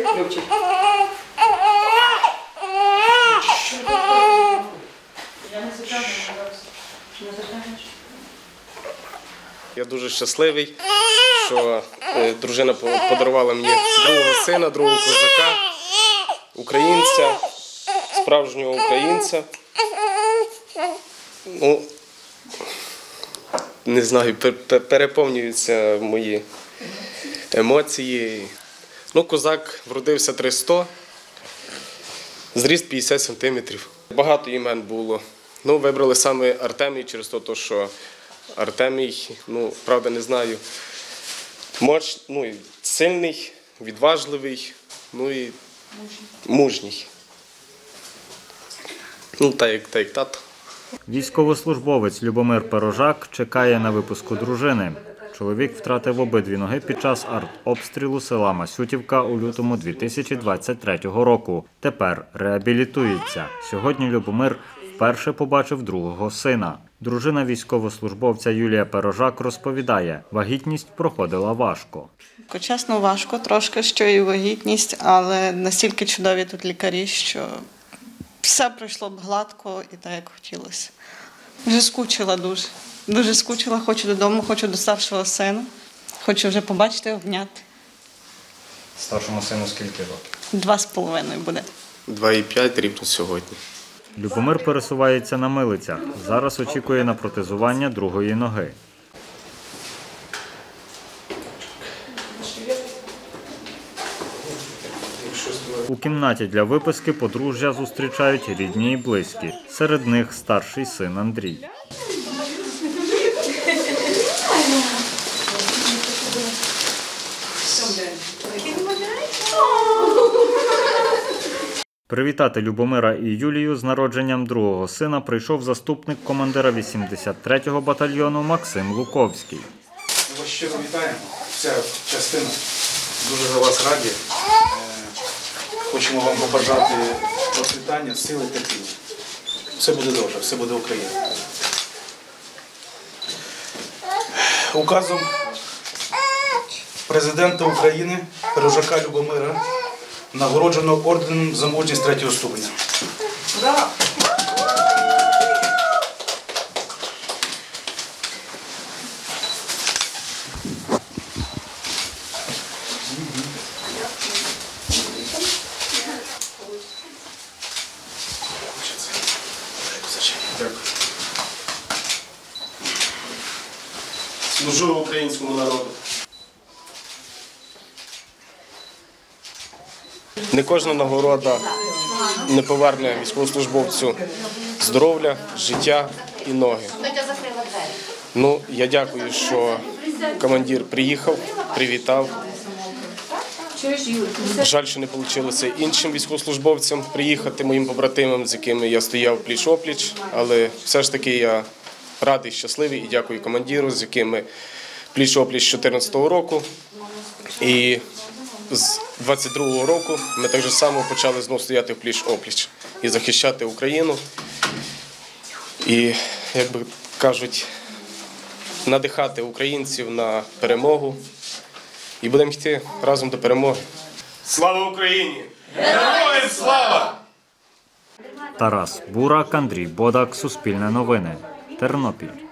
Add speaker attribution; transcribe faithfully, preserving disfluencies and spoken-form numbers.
Speaker 1: Любчик.
Speaker 2: Я дуже щасливий, що дружина подарувала мені другого сина, другого козака, українця, справжнього українця. Ну, не знаю, переповнюються мої емоції. Ну, козак вродився триста, зріст п'ятдесят сантиметрів. Багато імен було. Ну, вибрали саме Артемій через те, що Артемій, ну, правда, не знаю, моч, ну, сильний, відважливий, ну і мужній. Ну, так як, так як тато.
Speaker 3: Військовослужбовець Любомир Пирожак чекає на випуску дружини. Чоловік втратив обидві ноги під час артобстрілу села Масютівка у лютому дві тисячі двадцять третього року. Тепер реабілітується. Сьогодні Любомир вперше побачив другого сина. Дружина військовослужбовця Юлія Пирожак розповідає, вагітність проходила важко.
Speaker 4: Чесно, важко трошки, що і вагітність, але настільки чудові тут лікарі, що все пройшло б гладко і так, як хотілося. Вже скучила дуже. Дуже скучила, хочу додому, хочу до старшого сина. Хочу вже побачити, обняти.
Speaker 3: Старшому сину скільки років?
Speaker 4: Два з половиною буде.
Speaker 2: Два і п'ять рівно сьогодні.
Speaker 3: Любомир пересувається на милицях. Зараз очікує на протезування другої ноги. У кімнаті для виписки подружжя зустрічають рідні і близькі. Серед них старший син Андрій. Привітати Любомира і Юлію з народженням другого сина прийшов заступник командира вісімдесят третього батальйону Максим Луковський.
Speaker 5: Ми вас щиро вітаємо, вся частина. Дуже за вас раді. Хочемо вам побажати процвітання, сили, терпіння. Все буде добре, все буде Україна. Указом президента України Пирожака Любомира нагороджено орденом за мужність третього ступеня. Ура!
Speaker 2: Дякую. Служу українському народу. Не кожна нагорода не поверне військовослужбовцю здоров'я, життя і ноги. Ну, я дякую, що командир приїхав, привітав. Жаль, що не вийшло іншим військовослужбовцям приїхати, моїм побратимам, з якими я стояв пліч-опліч, але все ж таки я радий, щасливий і дякую командиру, з якими пліч-опліч з дві тисячі чотирнадцятого року. І з двадцять другого року ми так же само почали знову стояти пліч-опліч і захищати Україну. І, як би кажуть, надихати українців на перемогу. І будемо йти разом до перемоги. Слава Україні! Героям слава!
Speaker 3: Тарас Бурак, Андрій Бодак, Суспільне новини, Тернопіль.